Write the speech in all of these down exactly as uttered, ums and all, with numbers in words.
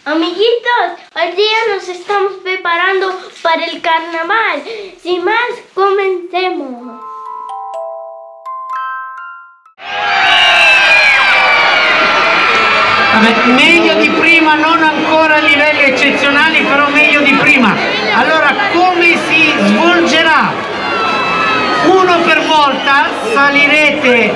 Amiguitos, hoy día nos estamos preparando para el carnaval. Sin más, comencemos. Vabbè, meglio di prima, non ancora a livelli eccezionali, però meglio di prima. Allora, come si svolgerà? Uno per volta salirete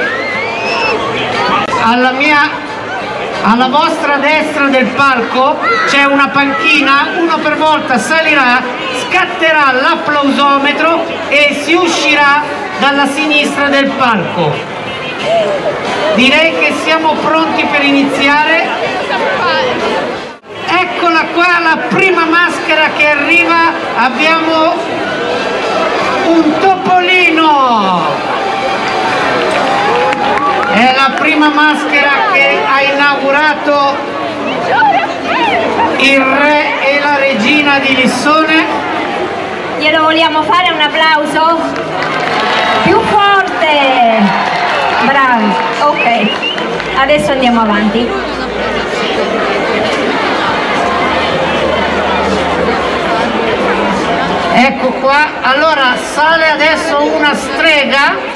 alla mia alla vostra destra del palco, c'è una panchina, uno per volta salirà, scatterà l'applausometro e si uscirà dalla sinistra del palco. Direi che siamo pronti per iniziare. Eccola qua la prima maschera che arriva, abbiamo un topolino. È la prima maschera che ha inaugurato il re e la regina di Lissone. Glielo vogliamo fare un applauso? Più forte! Bravi, ok. Adesso andiamo avanti. Ecco qua, allora sale adesso una strega.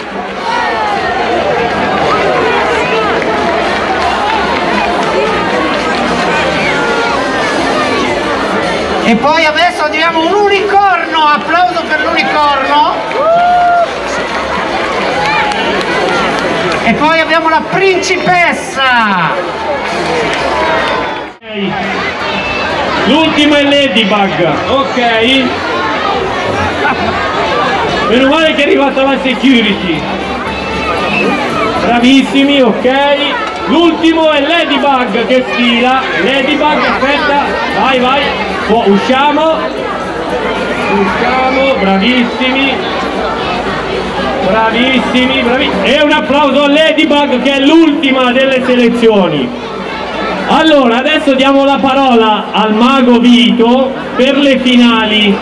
E poi adesso abbiamo un unicorno, applauso per l'unicorno. E poi abbiamo la principessa. Okay. L'ultima è Ladybug, ok? Meno male che è arrivata la security. Bravissimi, ok? L'ultimo è Ladybug che sfila. Ladybug, aspetta, vai, vai. Oh, usciamo, usciamo, bravissimi, bravissimi, bravissimi. E un applauso a Ladybug che è l'ultima delle selezioni. Allora, adesso diamo la parola al mago Vito per le finali.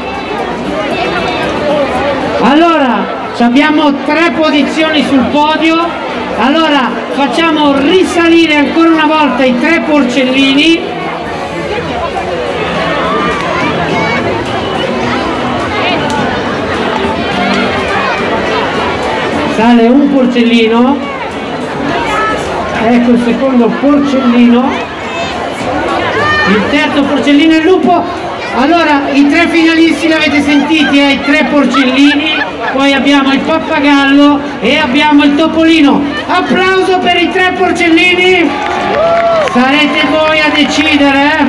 Allora, abbiamo tre posizioni sul podio. Allora, facciamo risalire ancora una volta i tre porcellini. Sale un porcellino, ecco il secondo porcellino, il terzo porcellino e il lupo. Allora i tre finalisti li avete sentiti, eh? I tre porcellini, poi abbiamo il pappagallo e abbiamo il topolino. Applauso per i tre porcellini, sarete voi a decidere, eh?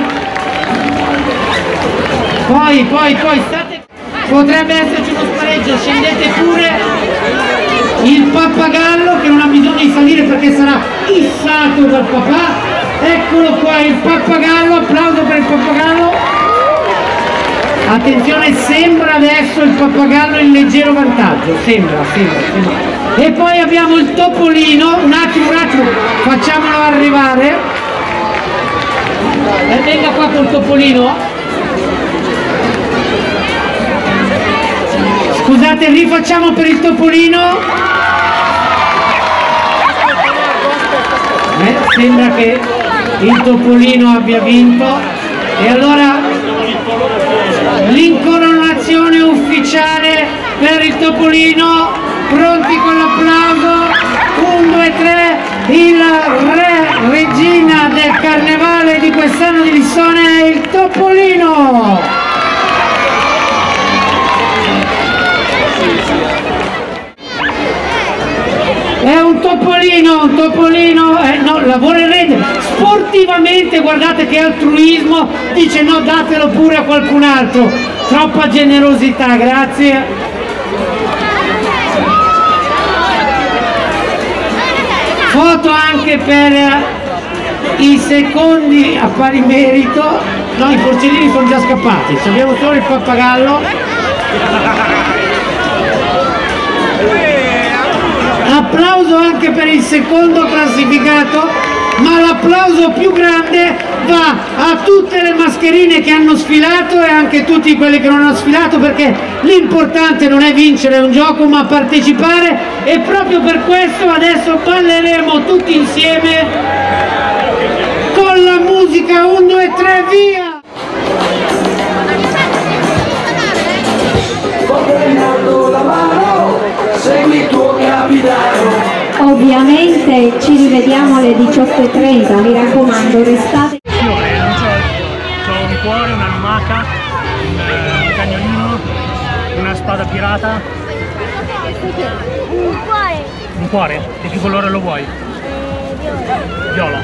Poi, poi, poi, state... potrebbe esserci uno spareggio, scendete pure. Il pappagallo che non ha bisogno di salire perché sarà issato dal papà. Eccolo qua il pappagallo, applauso per il pappagallo. Attenzione, sembra adesso il pappagallo in leggero vantaggio, sembra, sembra, sembra. E poi abbiamo il topolino, un attimo, un attimo, facciamolo arrivare. E venga qua col topolino. Scusate, rifacciamo per il topolino. Eh, sembra che il topolino abbia vinto e allora l'incoronazione ufficiale per il topolino. Pronti con l'applauso? Un, due, tre, il re regina del carnevale di quest'anno di Lissone è il topolino. È un topolino, un topolino, eh, no, la vuole rendere sportivamente, guardate che altruismo, dice no, datelo pure a qualcun altro, troppa generosità, grazie. Foto anche per i secondi a pari merito, no, i porcellini sono già scappati, abbiamo solo il pappagallo. Applauso anche per il secondo classificato, ma l'applauso più grande va a tutte le mascherine che hanno sfilato e anche tutti quelli che non hanno sfilato, perché l'importante non è vincere un gioco ma partecipare, e proprio per questo adesso balleremo tutti insieme con la musica musica, un, due, tre, via! La mano, segui il tuo capitano. Ovviamente ci rivediamo alle diciotto e trenta, mi raccomando, restate. C'ho un cuore, una lumaca, un cagnolino, una spada pirata. Un cuore. Un cuore? Di che colore lo vuoi? Eh, Viola.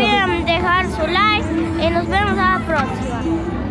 olviden dejar su like y nos vemos a la próxima.